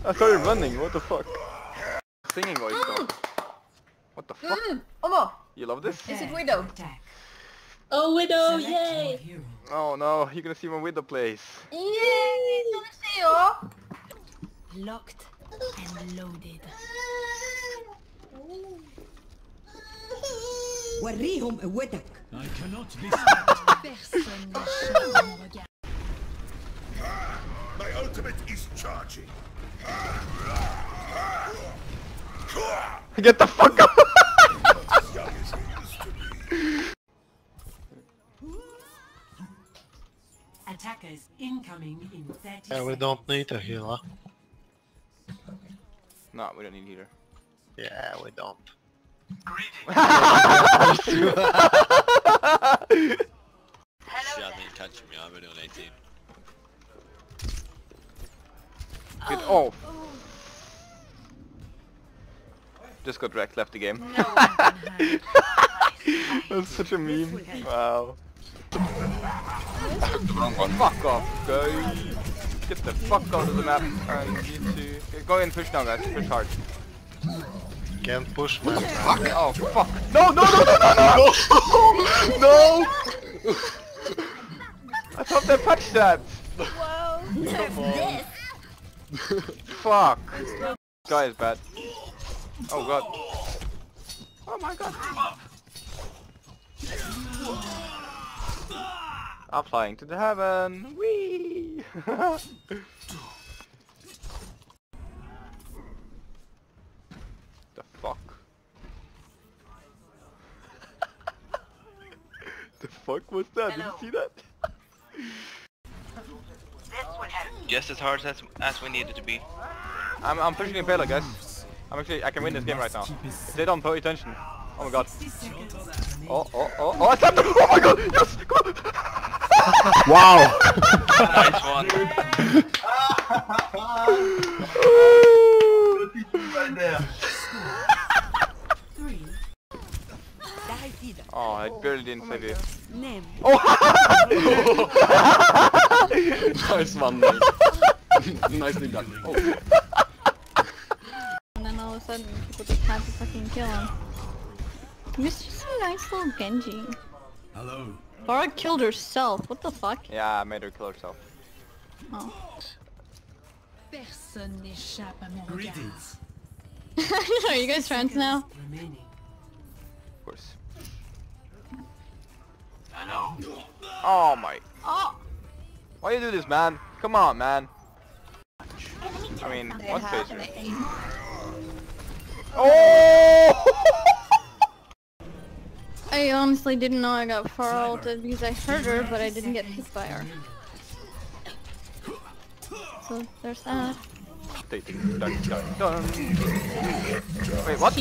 I started running, what the fuck? Singing voice though. What the fuck? Omo! You love this? Is it Widow? Oh, Widow, yay! Oh no, you're gonna see my Widow plays. Yay! Gonna see you! Locked and loaded. وريهم قوتك. I cannot be stopped. Personne n'échappe à mon regard. My ultimate is charging. Get the fuck up! As young as he used to be. Attackers incoming in 30 Yeah, we don't need a healer. No, we don't need healer. Yeah, we don't. She hasn't touching me, I'm only on 18. Get off! Just got wrecked, left the game. No one can hide. That's such a meme. Wow. Fuck off, guys. Get the fuck out of the map. And you two. Go in, push now, guys. Push hard. Can't push, man. Oh, fuck. No, no, no, no, no, no! No! I thought they patched that. Wow! Yes! Fuck. Guy is bad. Oh god. Oh my god. I'm flying to the heaven. Whee! The fuck? The fuck was that? Did you see that? Just as hard as we needed to be. I'm pushing in payload, guys. I can win this game right now. If they don't pay attention. Oh my god. Oh, I tapped him! Oh my god! Yes! Go on! Wow! Nice one. Oh, I barely didn't save you. نام. Oh! Nice one, mate. Nicely done. Oh. And then all of a sudden, people just had to fucking kill him. Mr. Some nice little Genji. Hello. Laura killed herself, what the fuck? Yeah, I made her kill herself. Oh. Personne n'échappe à mon regard. Greetings. Are you guys friends now? Remaining. Of course. Oh my. Oh! Why you do this, man? Come on, man. I mean, what's facer? Oh! I honestly didn't know I got far ulted because I heard her, but I didn't get hit by her. So there's that. Dun. Wait, what?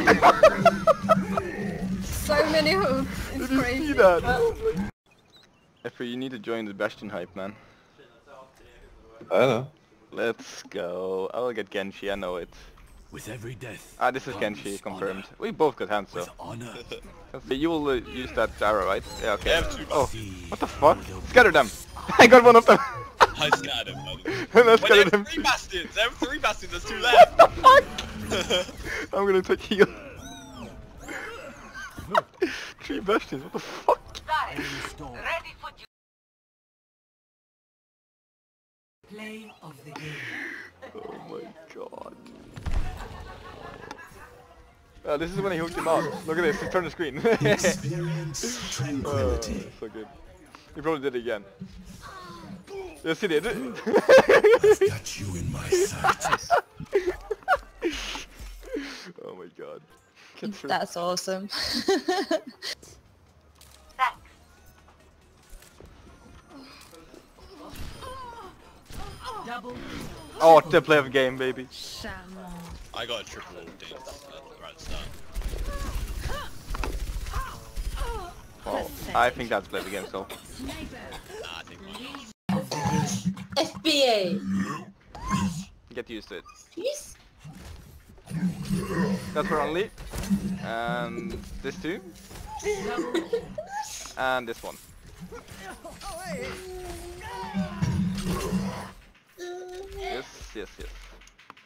So many hoops, it's Did you crazy. see that? Effie, you need to join the Bastion hype, man. I know. Let's go. I will get Genshi, I know it. With every death. Ah, this is Genshi, confirmed. We both got hands, though. Honor. You will use that arrow, right? Yeah, okay. I have two. Oh, what the fuck? Scatter them! I got one of them! I scattered him. And I Wait, scattered there them. are 3 bastions! There are 3 bastions, there's 2 left! What the fuck? I'm gonna take heal. 3 bastions, what the fuck? Play of the game. Oh my god. This is when he hooked him out. Look at this, he turned the screen. Experience tranquility. So good. He probably did it again. Yes, he did. I've got you in my sights. Oh my god. Get through. That's awesome. Double Oh, the play of the game, baby. charmant. I got a triple dance right at the start. Oh, I think that's play of the game, so. Nah, I think FBA! Get used to it. Yes? That's for only. And this too. And this one. Yes.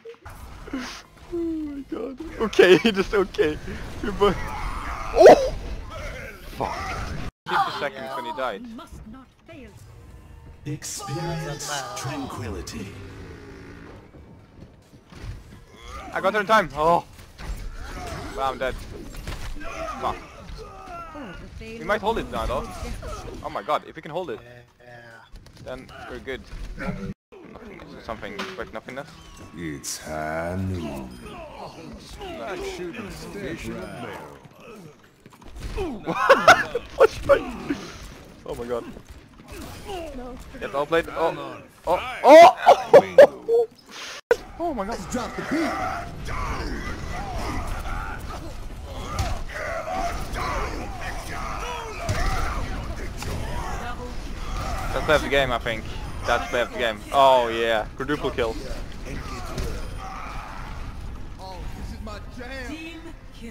Oh my god. Okay, just okay. Oh! Fuck. 50 seconds when he died. Must not fail. Experience tranquility. I got there in time. Oh. Well, I'm dead. Fuck. We might hold it now though. Oh my god, if we can hold it, then we're good. Nothingness or something. Expect nothingness. It's high noon. What's my... Oh my god. Get all played. Oh. Oh. Oh. Oh my god. Drop the beat. That's play of the game, I think. That's play of the game. Oh yeah. Quadruple kill. Team kill.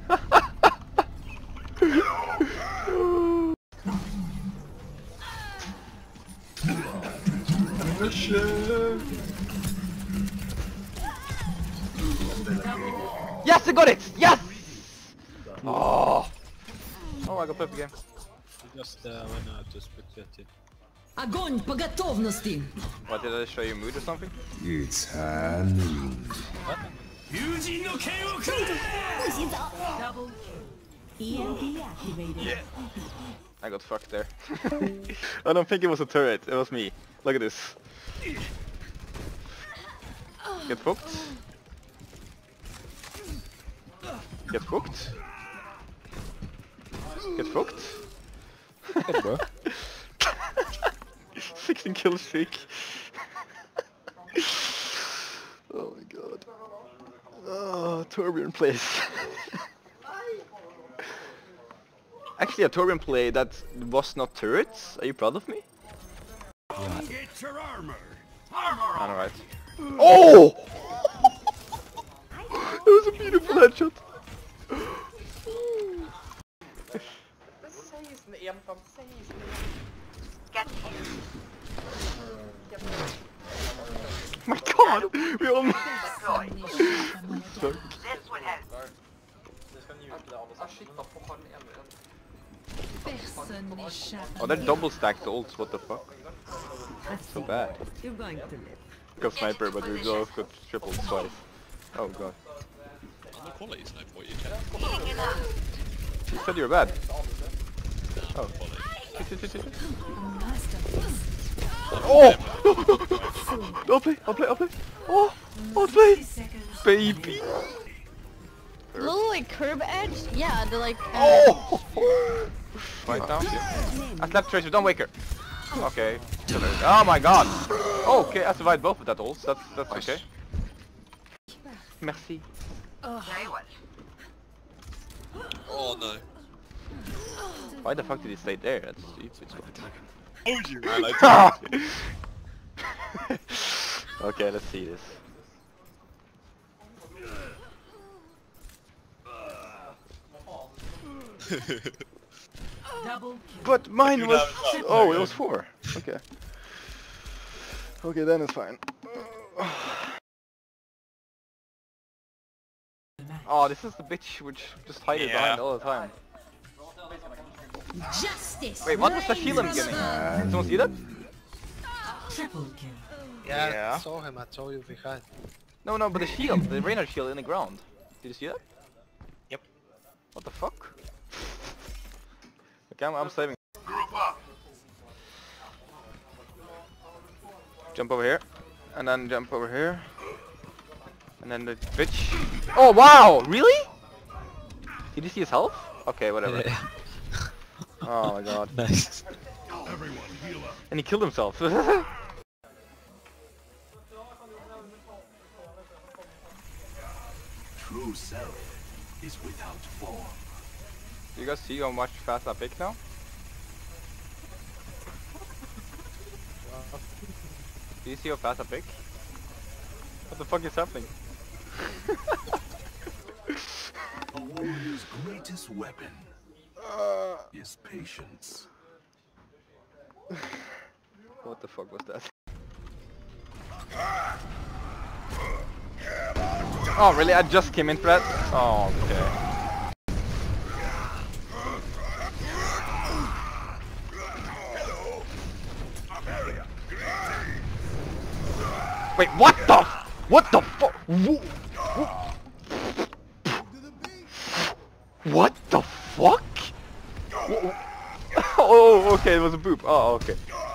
Yes, I got it! Yes! Oh. Oh, I got play of the game. Just went out to spectate. Огонь по готовности! What, did I show you mood or something? It's high noon. Double kill. EMP activated. I got fucked there. I don't think it was a turret, it was me. Look at this. Get fucked. Get fucked. Get fucked. Hey, bro. 16 kill streak. Oh my god. Oh, Torbjorn plays. Actually, a Torbjorn play that was not turrets. Are you proud of me? Get your armor. Alright. Oh! That was a beautiful headshot. My god! We almost... Personne n'échappe. Oh, they're double stacked ults, what the fuck? So bad. You're going to live. Got sniper, but we both got triple twice. Oh god. On the quality snipe, what you can. You said you were bad. Oh. Oh! I'll play, I'll play, I'll play. Oh! I'll play! Baby! Little like curb edge? Yeah, the like Oh! Right down. I slapped Tracer, don't wake her. Okay. Oh my god! Oh, okay, I survived both of that ults. That's okay. Merci. Oh no. Why the fuck did he stay there? That's stupid. Told you, man. I told you. Okay, let's see this. Double kill. But mine was... that. Oh, it was 4. Okay. Okay, then it's fine. Oh, this is the bitch which just hide it behind all the time. Justice! Wait, what was the shield I'm getting? Did someone see that? Triple kill. Yeah, I saw him. I saw you behind. No, but the shield, the Reinhardt shield in the ground. Did you see that? Yep. What the fuck? Okay, I'm saving. Jump over here, and then jump over here, and then the bitch. Oh wow, really? Did you see his health? Okay, whatever. Yeah. Oh my god. Nice. And he killed himself. True self is without form. Do you guys see how much fast I pick now? Do you see how fast I pick? What the fuck is happening? A warrior's greatest weapon is patience. What the fuck was that? Oh, really? I just came in for that? Oh, okay. Wait, what the? What the fuck? What the fuck? Oh, okay, it was a boop. Oh, okay.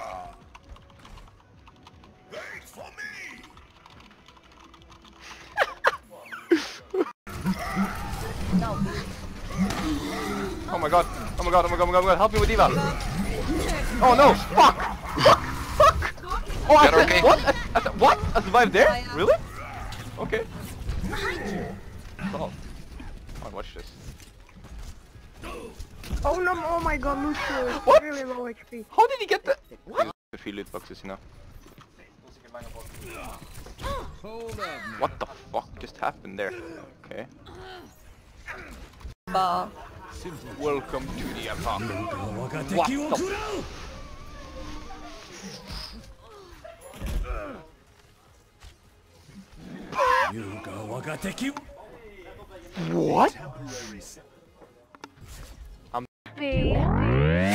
Oh my god. Oh my god, oh my god, oh my god, help me with D.Va. Oh no, fuck! Fuck! Fuck! Oh, I said, what? What? I survived there? Really? Okay. Oh, watch this. Oh no, oh my god, Lucio is What? really low HP. How did he get that? What? The 3 loot boxes, you know. What the fuck just happened there? Okay. Welcome to the apartment. What the? What?